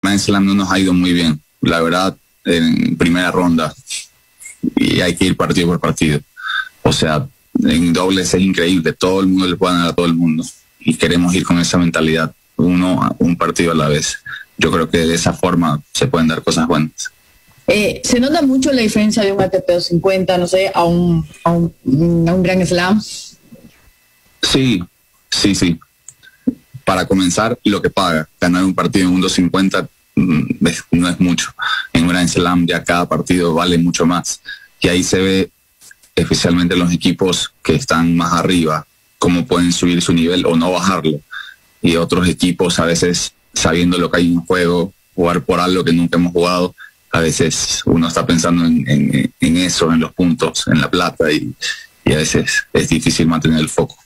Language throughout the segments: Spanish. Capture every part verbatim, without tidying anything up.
Grand Slam no nos ha ido muy bien, la verdad, en primera ronda, y hay que ir partido por partido. O sea, en dobles es increíble, todo el mundo le puede ganar a todo el mundo, y queremos ir con esa mentalidad, uno un partido a la vez. Yo creo que de esa forma se pueden dar cosas buenas. Eh, ¿Se nota mucho la diferencia de un A T P doscientos cincuenta, no sé, a un, a un, a un Grand Slam? Sí, sí, sí. Para comenzar, lo que paga, ganar un partido en un doscientos cincuenta es, no es mucho. En un Grand Slam ya cada partido vale mucho más. Y ahí se ve, especialmente los equipos que están más arriba, cómo pueden subir su nivel o no bajarlo. Y otros equipos, a veces, sabiendo lo que hay en juego, jugar por algo que nunca hemos jugado, a veces uno está pensando en, en, en eso, en los puntos, en la plata, y, y a veces es difícil mantener el foco.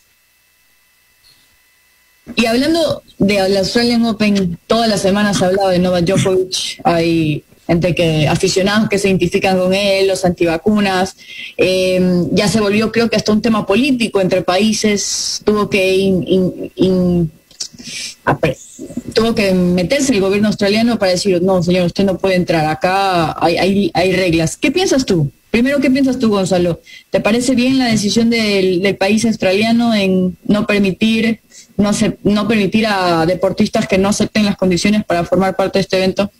Y hablando de la Australian Open, todas las semanas se ha hablado de Novak Djokovic, hay gente que, aficionados que se identifican con él, los antivacunas, eh, ya se volvió creo que hasta un tema político entre países, tuvo que in, in, in, apre, tuvo que meterse el gobierno australiano para decir, no señor, usted no puede entrar, acá hay, hay, hay reglas. ¿Qué piensas tú? Primero, ¿qué piensas tú, Gonzalo? ¿Te parece bien la decisión del, del país australiano en no permitir no, se, no permitir a deportistas que no acepten las condiciones para formar parte de este evento?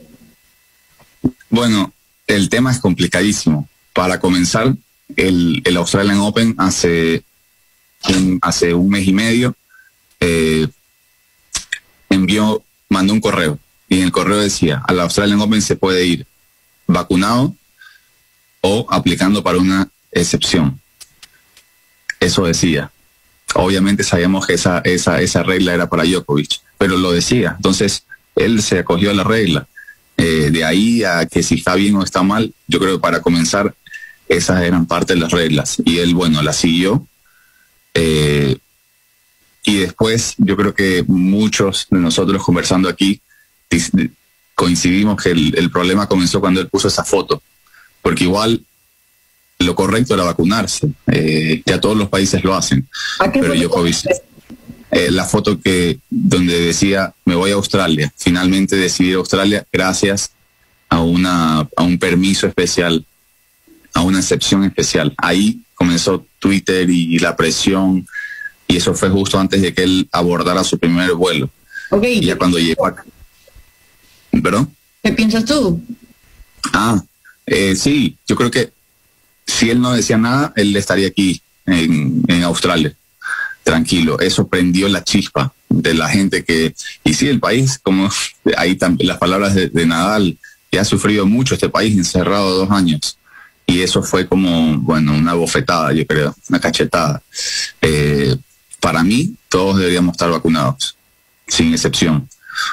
Bueno, el tema es complicadísimo. Para comenzar, el, el Australian Open hace un, hace un mes y medio eh, envió, mandó un correo, y en el correo decía, al Australian Open se puede ir vacunado o aplicando para una excepción. Eso decía. Obviamente sabíamos que esa, esa, esa regla era para Djokovic, pero lo decía. Entonces, él se acogió a la regla. Eh, de ahí a que si está bien o está mal, yo creo que para comenzar, esas eran parte de las reglas. Y él, bueno, las siguió. Eh, y después, yo creo que muchos de nosotros conversando aquí coincidimos que el, el problema comenzó cuando él puso esa foto. Porque igual lo correcto era vacunarse. Eh, ya todos los países lo hacen. Pero Djokovic, eh, la foto que donde decía me voy a Australia, finalmente decidí ir a Australia gracias a una a un permiso especial, a una excepción especial. Ahí comenzó Twitter y la presión, y eso fue justo antes de que él abordara su primer vuelo. Okay. Y ya cuando llegó acá. ¿Perdón? ¿Qué piensas tú? Ah, eh, sí, yo creo que si él no decía nada, él estaría aquí en, en Australia, tranquilo. Eso prendió la chispa de la gente que, y sí, el país, como ahí también las palabras de, de Nadal, que ha sufrido mucho este país encerrado dos años. Y eso fue como, bueno, una bofetada, yo creo, una cachetada. Eh, para mí, todos deberíamos estar vacunados, sin excepción.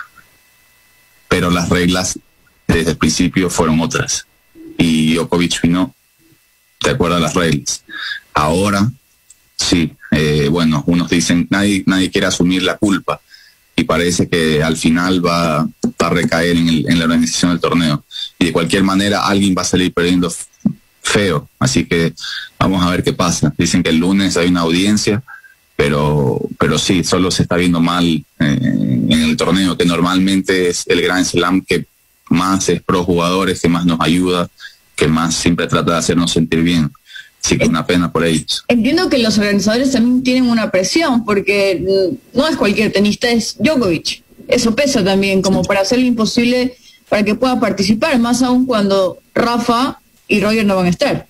Pero las reglas desde el principio fueron otras. Y Djokovic vino de acuerdo a las reglas. Ahora, sí, eh, bueno, unos dicen, nadie nadie quiere asumir la culpa, y parece que al final va, va a recaer en, el, en la organización del torneo. Y de cualquier manera, alguien va a salir perdiendo feo. Así que vamos a ver qué pasa. Dicen que el lunes hay una audiencia, pero, pero sí, solo se está viendo mal eh, en el torneo, que normalmente es el Grand Slam que más es pro jugadores, que más nos ayuda, que más siempre trata de hacernos sentir bien. Así que una pena por ellos. Entiendo que los organizadores también tienen una presión, porque no es cualquier tenista, es Djokovic. Eso pesa también, como para hacer lo imposible para que pueda participar, más aún cuando Rafa y Roger no van a estar.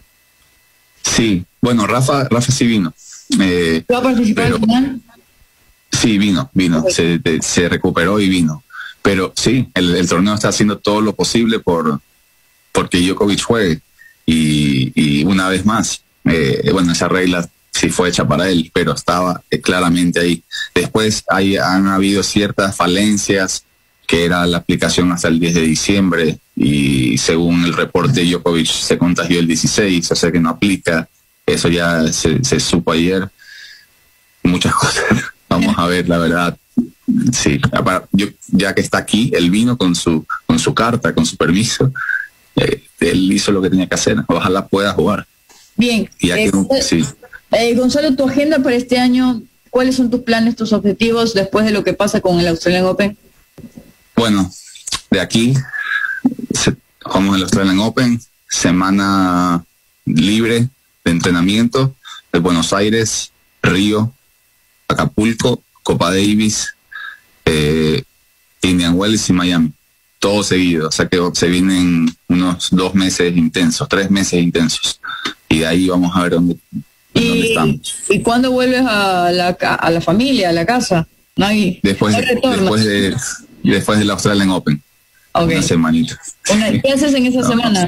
Sí, bueno, Rafa Rafa sí vino. Eh, ¿Va a participar al final? Sí, vino, vino. Okay. Se, de, se recuperó y vino. Pero sí, el, el torneo está haciendo todo lo posible por porque Djokovic juegue. Y, y una vez más, eh, bueno, esa regla sí fue hecha para él, pero estaba eh, claramente ahí. Después hay, han habido ciertas falencias, que era la aplicación hasta el diez de diciembre, y según el reporte Djokovic se contagió el dieciséis, o sea que no aplica. Eso ya se, se supo ayer. Muchas cosas. Vamos a ver, la verdad. Sí, yo, ya que está aquí, él vino con su, con su carta, con su permiso. Eh, él hizo lo que tenía que hacer. Ojalá pueda jugar. Bien. Y ya eh, que, sí. eh, Gonzalo, tu agenda para este año, ¿cuáles son tus planes, tus objetivos después de lo que pasa con el Australian Open? Bueno, de aquí se, jugamos el Australian Open, semana libre de entrenamiento de Buenos Aires, Río, Acapulco, Copa Davis, eh, Indian Wells y Miami, todo seguido. O sea que se vienen unos dos meses intensos, tres meses intensos, y de ahí vamos a ver dónde, ¿Y, dónde estamos. ¿Y cuándo vuelves a la, a la familia, a la casa? No hay, después, no de, retorno. después de después del Australian Open. Okay. Una semanita. Una, ¿Qué haces en esa no, semana?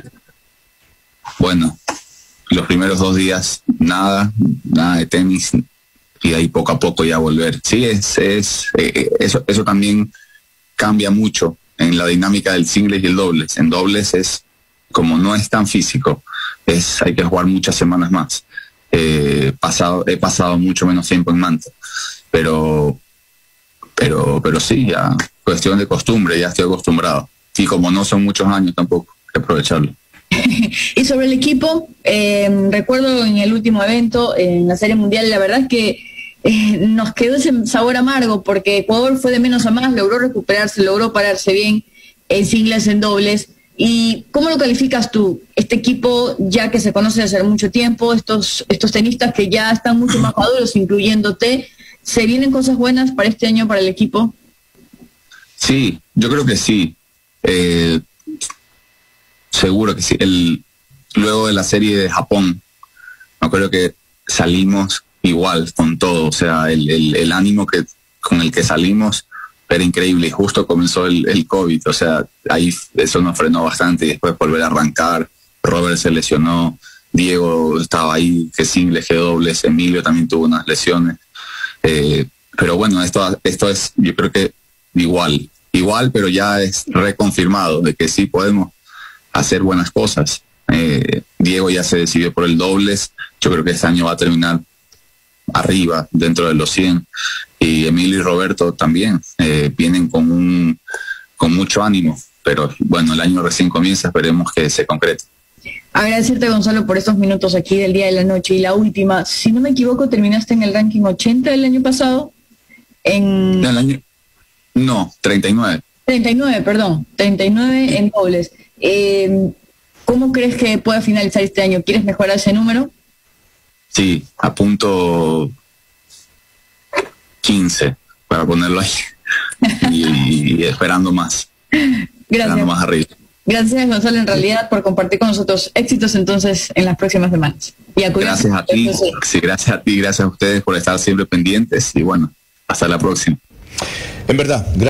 Bueno, los primeros dos días nada, nada de tenis, y de ahí poco a poco ya volver. Sí, es, es eh, eso, eso también cambia mucho en la dinámica del singles y el dobles. En dobles es, como no es tan físico, es hay que jugar muchas semanas más. Eh, pasado, he pasado mucho menos tiempo en Manta, pero, pero, pero sí, ya cuestión de costumbre, ya estoy acostumbrado. Y como no son muchos años tampoco, hay que aprovecharlo. Y sobre el equipo, eh, recuerdo en el último evento, en la Serie Mundial, la verdad es que eh, nos quedó ese sabor amargo porque Ecuador fue de menos a más, logró recuperarse, logró pararse bien en singles, en dobles. ¿Y cómo lo calificas tú? Este equipo, ya que se conoce desde hace mucho tiempo, estos, estos tenistas que ya están mucho más maduros, incluyéndote, ¿se vienen cosas buenas para este año para el equipo? Sí, yo creo que sí. Eh, seguro que sí. El, luego de la serie de Japón, no creo que salimos igual con todo. O sea, el, el, el ánimo que con el que salimos era increíble, y justo comenzó el, el COVID. O sea, ahí eso nos frenó bastante, y después volver a arrancar. Robert se lesionó, Diego estaba ahí, que singles, que dobles, Emilio también tuvo unas lesiones. Eh, pero bueno, esto, esto es, yo creo que igual. Igual, pero ya es reconfirmado de que sí podemos hacer buenas cosas. Eh, Diego ya se decidió por el dobles. Yo creo que este año va a terminar arriba, dentro de los cien. Y Emilio y Roberto también eh, vienen con un con mucho ánimo. Pero bueno, el año recién comienza, esperemos que se concrete. Agradecerte, Gonzalo, por estos minutos aquí del día de la noche. Y la última, si no me equivoco, terminaste en el ranking ochenta del año pasado. En... ¿El año? No, treinta y nueve. treinta y nueve, perdón, treinta y nueve en dobles. Eh, ¿Cómo crees que pueda finalizar este año? ¿Quieres mejorar ese número? Sí, a punto quince, para ponerlo ahí. y, y esperando más. Gracias. Esperando más arriba. Gracias, Gonzalo, en realidad, por compartir con nosotros éxitos entonces en las próximas semanas. Y a gracias a ti, sí, gracias a ti, gracias a ustedes por estar siempre pendientes, y bueno, hasta la próxima. En verdad,